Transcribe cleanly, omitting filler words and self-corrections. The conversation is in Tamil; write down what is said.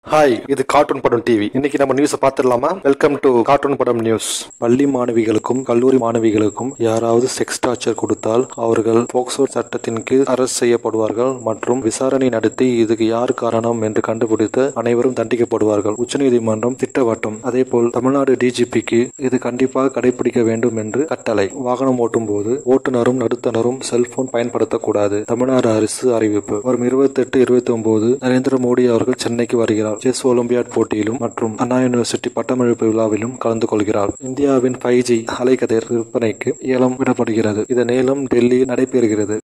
ஹாய், இது கார்ட்டூன் படம் டிவி. இன்னைக்கு நம்ம நியூஸ் பார்த்துடலாமா? வெல்கம் டு கார்ட்டூன் படம் நியூஸ். பள்ளி மாணவிகளுக்கும் கல்லூரி மாணவிகளுக்கும் யாராவது செக்ஸ் டார்ச்சர் கொடுத்தால் அவர்கள் போக்சோ சட்டத்தின் கீழ் அரெஸ்ட் செய்யப்படுவார்கள் மற்றும் விசாரணை நடத்தி இதுக்கு யார் காரணம் என்று கண்டுபிடித்து அனைவரும் தண்டிக்கப்படுவார்கள். உச்சநீதிமன்றம் திட்டவட்டம். அதேபோல் தமிழ்நாடு டிஜிபிக்கு இது கண்டிப்பாக கடைபிடிக்க வேண்டும் என்று கட்டளை. வாகனம் ஓட்டும் போது ஓட்டுநரும் நடுத்தனரும் செல்போன் பயன்படுத்தக்கூடாது. தமிழ்நாடு அரசு அறிவிப்பு. வரும் 28, 29 நரேந்திர மோடி அவர்கள் சென்னைக்கு வருகிறார். செஸ் ஒலிம்பியாட் போட்டியிலும் மற்றும் அண்ணா யூனிவர்சிட்டி பட்டமளிப்பு விழாவிலும் கலந்து கொள்கிறார். இந்தியாவின் 5G அலைக்கதிர் விற்பனைக்கு ஏலம் விடப்படுகிறது. இதன் ஏலம் டெல்லியில் நடைபெறுகிறது.